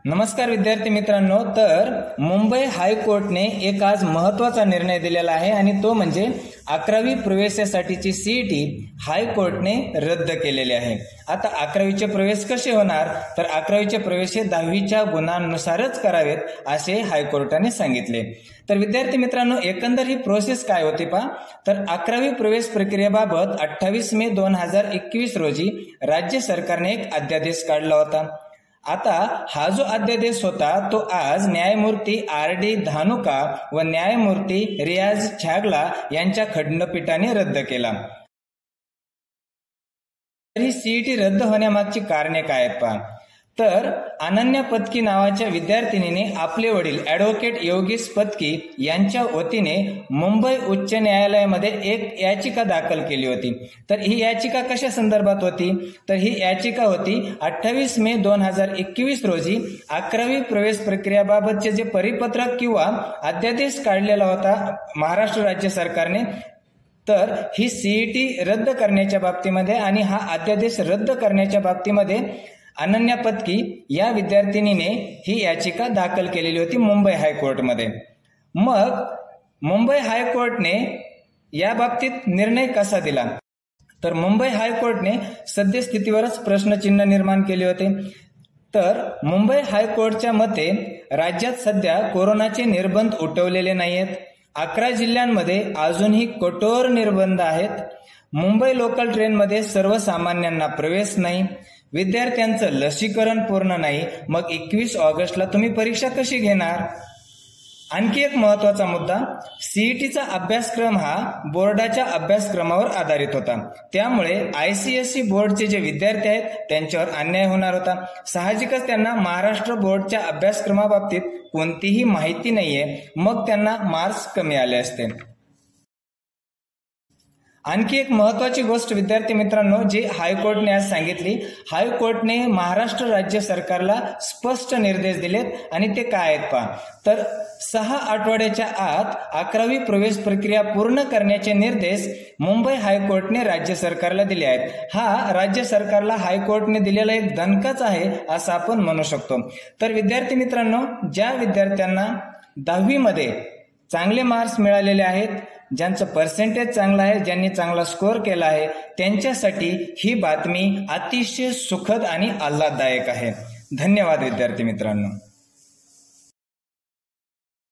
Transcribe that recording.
नमस्कार विद्यार्थी मित्रांनो, तर मुंबई हायकोर्टने एक आज महत्त्वाचा निर्णय दिलेला आहे आणि तो म्हणजे 11वी प्रवेशासाठीची सीईटी हायकोर्टने रद्द केलेली आहे। आता 11वीचे प्रवेश कसे होणार, तर 11वीचे प्रवेश हे 10वीच्या गुणांनुसारच करावेत असे हायकोर्टाने सांगितले। तर विद्यार्थी मित्रांनो, एकंदर ही प्रोसेस काय होती पहा, तर 11वी प्रवेश प्रक्रियेबाबत 28 मे 2021 रोजी राज्य सरकारने एक अध्यादेश काढला होता। आता हा जो अध्यादेश होता तो आज न्यायमूर्ती RD धानुका व न्यायमूर्ती रियाज छागला यांच्या खंडपीठाने रद्द केला। ही सीईटी रद्द होण्यामागची कारणे काय आहेत पहा, तर अनन्या पत्की नावाच्या विद्यार्थिनीने आपले वडील ॲडव्होकेट योगेश पत्की यांच्या वतीने मुंबई उच्च न्यायालयामध्ये एक याचिका दाखल केली होती। तर ही याचिका कशा संदर्भात होती, तर ही याचिका होती 28 मे 2021 रोजी 11वी प्रवेश प्रक्रियाबाबतचे जे परिपत्रक किंवा अध्यादेश काढलेला होता महाराष्ट्र राज्य सरकारने, तर ही सीईटी रद्द करण्याच्या बाबतीमध्ये आणि हा अध्यादेश रद्द करण्याच्या बाबतीमध्ये अनन्या पत्की या विद्यार्थिनीने ही याचिका दाखल केलेली होती मुंबई हायकोर्टमध्ये। मग मुंबई हायकोर्टने या बाबतीत निर्णय कसा दिला, तर मुंबई हायकोर्टने सद्यस्थितीवरच प्रश्नचिन्ह निर्माण केले होते। तर मुंबई हायकोर्टच्या मते राज्यात सध्या कोरोनाचे निर्बंध उठवलेले नाहीयेत, 11 जिल्ह्यांमध्ये अजूनही कठोर निर्बंध आहेत, मुंबई लोकल ट्रेनमध्ये सर्वसामान्यांना प्रवेश नाही, विद्यार्थ्यांचं लसीकरण पूर्ण नाही, मग 21 ऑगस्टला तुम्ही परीक्षा कशी घेणार। आणखी एक महत्वाचा मुद्दा, सीईटीचा अभ्यासक्रम हा बोर्डाच्या अभ्यासक्रमावर आधारित होता, त्यामुळे ICSE बोर्डचे जे विद्यार्थी आहेत त्यांच्यावर अन्याय होणार होता। साहजिकच त्यांना महाराष्ट्र बोर्डच्या अभ्यासक्रमाबाबतीत कोणतीही माहिती नाहीये, मग त्यांना मार्क्स कमी आले असते। आणखी एक महत्वाची गोष्ट विद्यार्थी मित्रांनो जी हायकोर्टने आज सांगितली, हायकोर्टने महाराष्ट्र राज्य सरकारला स्पष्ट निर्देश दिलेत आणि ते काय आहेत पहा, तर 6 आठवड्याच्या आत 11वी प्रवेश प्रक्रिया पूर्ण करण्याचे निर्देश मुंबई हायकोर्टने राज्य सरकारला दिले आहेत। हा राज्य सरकारला हायकोर्टने दिलेला एक दणकाच आहे असं आपण म्हणू शकतो। तर विद्यार्थी मित्रांनो, ज्या विद्यार्थ्यांना 10वी मध्ये चांगले मार्क्स मिळालेले आहेत, ज्यांचं पर्सेंटेज चांगलं आहे, ज्यांनी चांगला स्कोअर केला आहे, त्यांच्यासाठी ही बातमी अतिशय सुखद आणि आल्हाददायक आहे। धन्यवाद विद्यार्थी मित्रांनो।